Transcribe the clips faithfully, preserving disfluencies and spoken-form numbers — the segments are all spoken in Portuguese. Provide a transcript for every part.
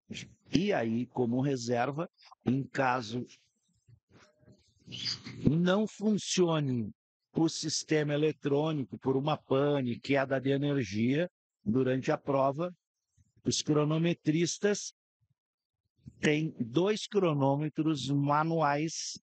E aí, como reserva, em caso não funcione o sistema eletrônico por uma pane, queda de energia durante a prova, os cronometristas têm dois cronômetros manuais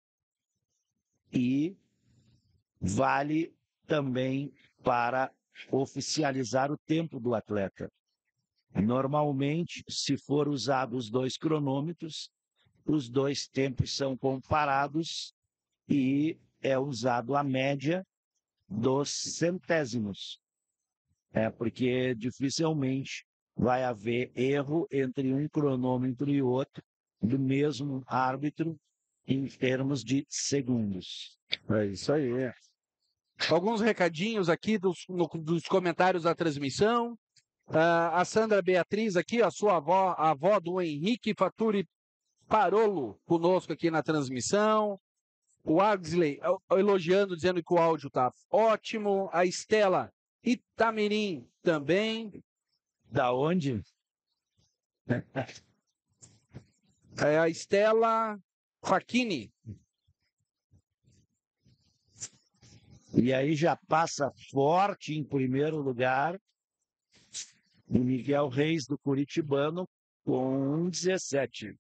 e vale também para oficializar o tempo do atleta. Normalmente, se for usado os dois cronômetros, os dois tempos são comparados e é usado a média dos centésimos. É porque dificilmente vai haver erro entre um cronômetro e outro do mesmo árbitro em termos de segundos. É isso aí. Alguns recadinhos aqui dos, no, dos comentários da transmissão. Uh, a Sandra Beatriz aqui, a sua avó, a avó do Henrique Faturi Parolo, conosco aqui na transmissão. O Agsley elogiando, dizendo que o áudio está ótimo. A Estela Itamirim também. Da onde? É a Estela Facchini. E aí já passa forte em primeiro lugar o Miguel Reis do Curitibano com um dezessete.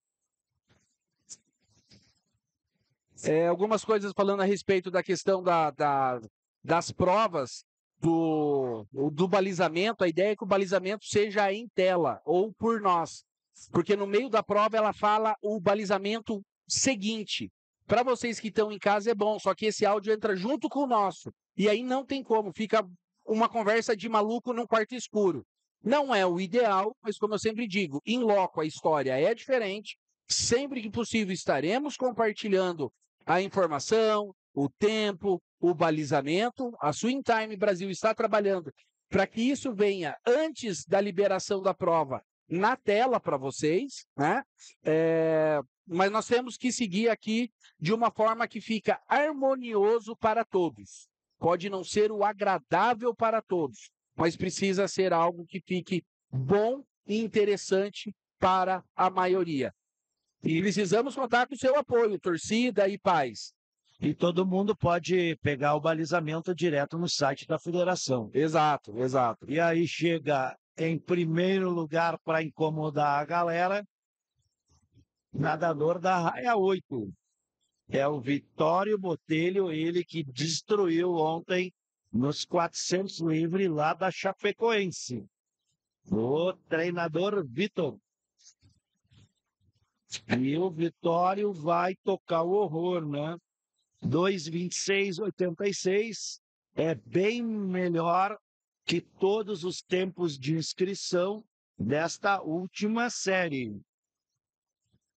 É, algumas coisas falando a respeito da questão da, da, das provas do, do balizamento. A ideia é que o balizamento seja em tela ou por nós. Porque no meio da prova ela fala o balizamento seguinte. Para vocês que estão em casa é bom, só que esse áudio entra junto com o nosso. E aí não tem como, fica uma conversa de maluco num quarto escuro. Não é o ideal, mas como eu sempre digo, em loco a história é diferente. Sempre que possível estaremos compartilhando a informação, o tempo, o balizamento. A Swim Time Brasil está trabalhando para que isso venha antes da liberação da prova na tela para vocês, né? É, mas nós temos que seguir aqui de uma forma que fica harmonioso para todos. Pode não ser o agradável para todos, mas precisa ser algo que fique bom e interessante para a maioria. E precisamos contar com o seu apoio, torcida e paz. E todo mundo pode pegar o balizamento direto no site da federação. Exato, exato. E aí chega em primeiro lugar para incomodar a galera, nadador da raia oito. É o Vitório Botelho, ele que destruiu ontem nos quatrocentos livre lá da Chapecoense. O treinador Vitor. E o Vitório vai tocar o horror, né? dois vinte e seis oitenta e seis é bem melhor que todos os tempos de inscrição desta última série.